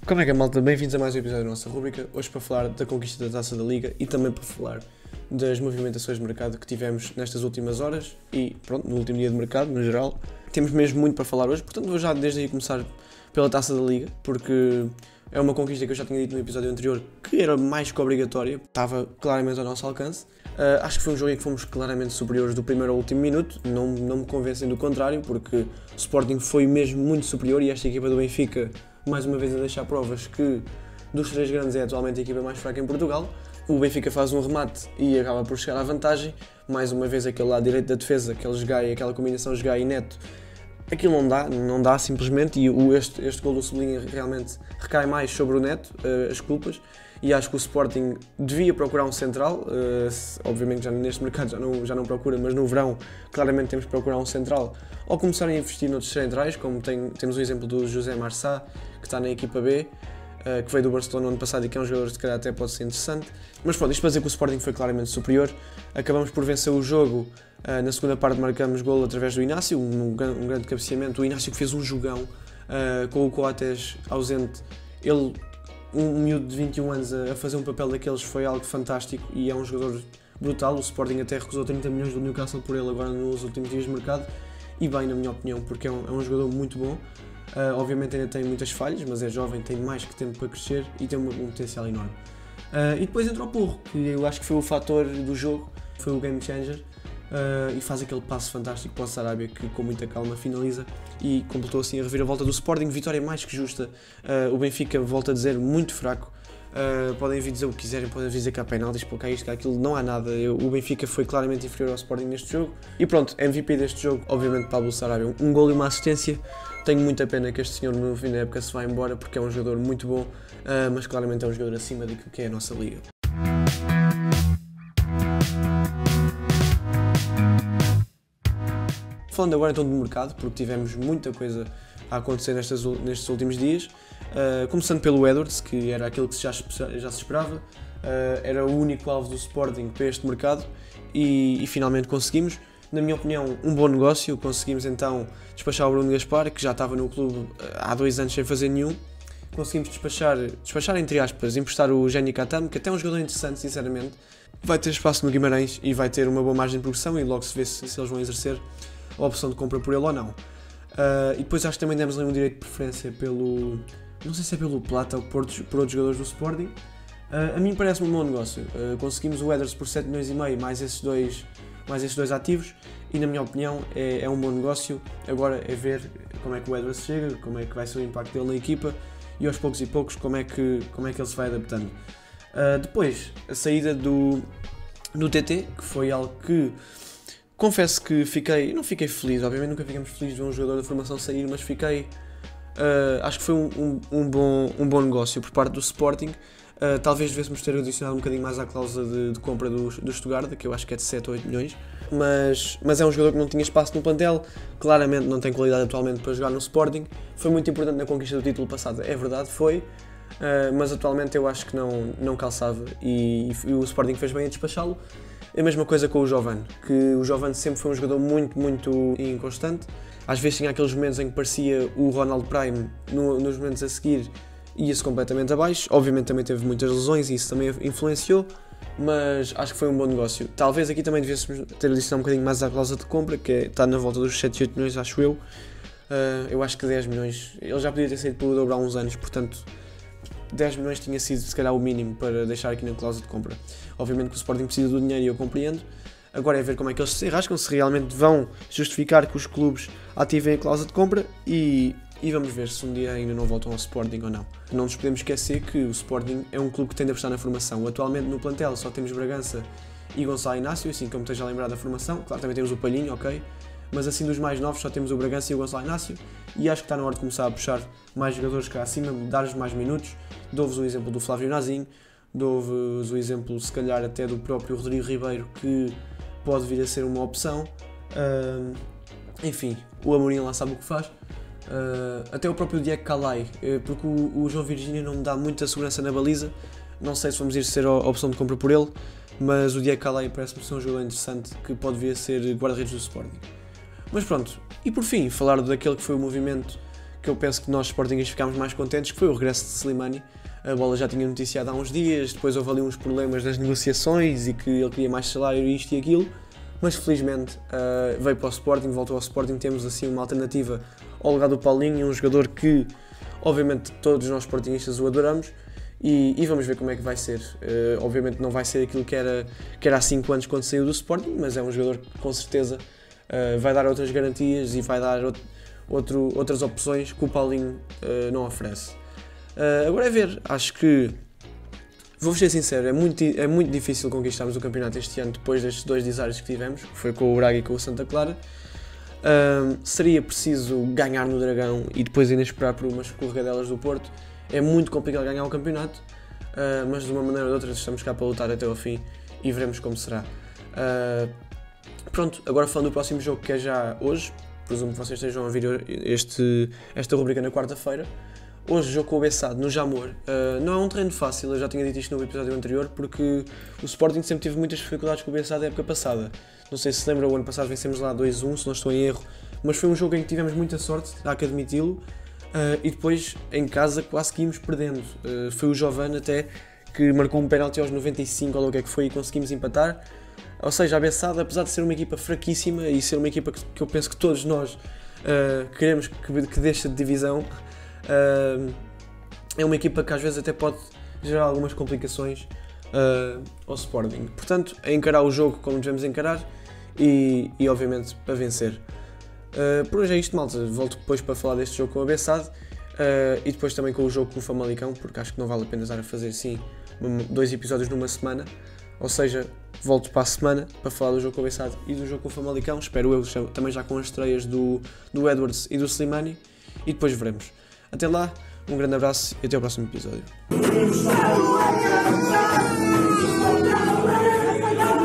Como é que é, malta? Bem-vindos a mais um episódio da nossa rúbrica, hoje para falar da conquista da Taça da Liga e também para falar das movimentações de mercado que tivemos nestas últimas horas e pronto, no último dia de mercado, no geral. Temos mesmo muito para falar hoje, portanto vou já desde aí começar pela Taça da Liga, porque é uma conquista que eu já tinha dito no episódio anterior que era mais que obrigatória, estava claramente ao nosso alcance. Acho que foi um jogo em que fomos claramente superiores do primeiro ao último minuto, não me convencem do contrário, porque o Sporting foi mesmo muito superior e esta equipa do Benfica, mais uma vez a deixar provas que dos três grandes é atualmente a equipa mais fraca em Portugal. O Benfica faz um remate e acaba por chegar à vantagem, mais uma vez aquele lado direito da defesa, aquela combinação Jogai e Neto, aquilo não dá simplesmente, e este gol do Cebolinha realmente recai mais sobre o Neto, as culpas, e acho que o Sporting devia procurar um central, obviamente já neste mercado já não procura, mas no verão claramente temos que procurar um central, ou começar a investir noutros centrais, como temos o exemplo do José Marçá, que está na equipa B, que veio do Barcelona no ano passado e que é um jogador que se calhar até pode ser interessante. Mas pronto, isto para dizer que o Sporting foi claramente superior, acabamos por vencer o jogo, na segunda parte marcamos golo através do Inácio, um grande cabeceamento, o Inácio que fez um jogão, com o Coates ausente, um miúdo de 21 anos a fazer um papel daqueles foi algo fantástico e é um jogador brutal. O Sporting até recusou 30 milhões do Newcastle por ele agora nos últimos dias de mercado, e bem na minha opinião, porque é um jogador muito bom. Obviamente ainda tem muitas falhas, mas é jovem, tem mais que tempo para crescer e tem um potencial enorme. E depois entra o Porro, que eu acho que foi o fator do jogo, foi o game changer, e faz aquele passo fantástico para o Sarabia que com muita calma finaliza e completou assim a reviravolta do Sporting. Vitória mais que justa. O Benfica, volta a dizer, muito fraco. Podem vir dizer o que quiserem, podem vir dizer que há penaltis, porque há isto, que há aquilo, não há nada. O Benfica foi claramente inferior ao Sporting neste jogo. E pronto, MVP deste jogo, obviamente Pablo Sarabia, um gol e uma assistência. Tenho muita pena que este senhor no fim da época se vá embora, porque é um jogador muito bom, mas claramente é um jogador acima daquilo que é a nossa liga. Falando agora então do mercado, porque tivemos muita coisa a acontecer nestes últimos dias, começando pelo Edwards, que era aquilo que já se esperava, era o único alvo do Sporting para este mercado e finalmente conseguimos. Na minha opinião, um bom negócio. Conseguimos então despachar o Bruno Gaspar, que já estava no clube há 2 anos sem fazer nenhum. Conseguimos despachar entre aspas, emprestar o Jenny Katam, que até é um jogador interessante, sinceramente. Vai ter espaço no Guimarães e vai ter uma boa margem de progressão e logo se vê se eles vão exercer a opção de compra por ele ou não. E depois acho que também demos ali um direito de preferência não sei se é pelo Plata ou por outros jogadores do Sporting. A mim parece-me um bom negócio. Conseguimos o Edwards por 7,5 milhões mais esses dois ativos e na minha opinião é um bom negócio. Agora é ver como é que o Edwards chega, como é que vai ser o impacto dele na equipa e aos poucos e poucos como é que ele se vai adaptando. Depois, a saída do TT, que foi algo que confesso que não fiquei feliz, obviamente nunca ficamos felizes de ver um jogador da formação sair, mas acho que foi um bom negócio por parte do Sporting. Talvez devêssemos ter adicionado um bocadinho mais à cláusula de compra do Stuttgart, que eu acho que é de 7 ou 8 milhões, mas é um jogador que não tinha espaço no plantel, claramente não tem qualidade atualmente para jogar no Sporting. Foi muito importante na conquista do título passado, é verdade, mas atualmente eu acho que não calçava e o Sporting fez bem a despachá-lo. A mesma coisa com o Jovane, que o Jovane sempre foi um jogador muito, muito inconstante. Às vezes tinha aqueles momentos em que parecia o Ronald Prime, nos momentos a seguir ia-se completamente abaixo. Obviamente também teve muitas lesões e isso também influenciou, mas acho que foi um bom negócio. Talvez aqui também devêssemos ter adicionado um bocadinho mais à cláusula de compra, que está na volta dos 7 e 8 milhões, acho eu. Eu acho que 10 milhões, ele já podia ter saído pelo dobro há uns anos, portanto 10 milhões tinha sido se calhar o mínimo para deixar aqui na cláusula de compra. Obviamente que o Sporting precisa do dinheiro e eu compreendo. Agora é ver como é que eles se enrascam, se realmente vão justificar que os clubes ativem a cláusula de compra e vamos ver se um dia ainda não voltam ao Sporting ou não. Não nos podemos esquecer que o Sporting é um clube que tende a apostar na formação. Atualmente no plantel só temos Bragança e Gonçalo Inácio, assim como esteja a lembrar da formação. Claro, também temos o Palhinho, ok? Mas assim dos mais novos só temos o Bragança e o Gonçalo Inácio e acho que está na hora de começar a puxar mais jogadores cá acima, dar-lhes mais minutos. Dou-vos o exemplo do Flávio Nazinho, dou-vos o exemplo se calhar até do próprio Rodrigo Ribeiro, que pode vir a ser uma opção. Enfim, o Amorim lá sabe o que faz. Até o próprio Diego Calai, porque o João Virgínia não me dá muita segurança na baliza. Não sei se vamos ir ser a opção de compra por ele, mas o Diego Calai parece-me ser um jogador interessante que pode vir a ser guarda-redes do Sporting. Mas pronto, e por fim, falar daquele que foi o movimento que eu penso que nós Sportingistas ficámos mais contentes, que foi o regresso de Slimani. A Bola já tinha noticiado há uns dias, depois houve ali uns problemas nas negociações e que ele queria mais salário, isto e aquilo, mas felizmente veio para o Sporting, voltou ao Sporting. Temos assim uma alternativa ao legado do Paulinho, um jogador que obviamente todos nós Sportingistas o adoramos, e vamos ver como é que vai ser. Obviamente não vai ser aquilo que era há 5 anos quando saiu do Sporting, mas é um jogador que com certeza vai dar outras garantias e vai dar outras opções que o Paulinho não oferece. Agora é ver, acho que, vou ser sincero, é muito difícil conquistarmos o campeonato este ano depois destes 2 desaires que tivemos, que foi com o Braga e com o Santa Clara. Seria preciso ganhar no Dragão e depois ainda esperar por umas escorregadelas do Porto. É muito complicado ganhar o campeonato, mas de uma maneira ou de outra estamos cá para lutar até ao fim e veremos como será. Pronto, agora falando do próximo jogo, que é já hoje, presumo que vocês estejam a ouvir esta rubrica na quarta-feira. Hoje, jogo com o Bessade no Jamor. Não é um treino fácil, eu já tinha dito isto no episódio anterior, porque o Sporting sempre teve muitas dificuldades com o Bessade na época passada. Não sei se se lembra, o ano passado vencemos lá 2-1, se não estou em erro, mas foi um jogo em que tivemos muita sorte, há que admiti-lo, e depois em casa quase que íamos perdendo. Foi o Giovane até que marcou um penalti aos 95 ou o que é que foi e conseguimos empatar. Ou seja, a Bessade, apesar de ser uma equipa fraquíssima e ser uma equipa que eu penso que todos nós queremos que deixe de divisão, é uma equipa que às vezes até pode gerar algumas complicações ao Sporting. Portanto, a encarar o jogo como devemos encarar e obviamente para vencer. Por hoje é isto, malta. Volto depois para falar deste jogo com a Bessade e depois também com o jogo com o Famalicão, porque acho que não vale a pena estar a fazer assim 2 episódios numa semana. Ou seja, volto para a semana para falar do jogo com o Bessade e do jogo com o Famalicão. Espero eu também já com as estreias do Edwards e do Slimani, e depois veremos. Até lá, um grande abraço e até ao próximo episódio.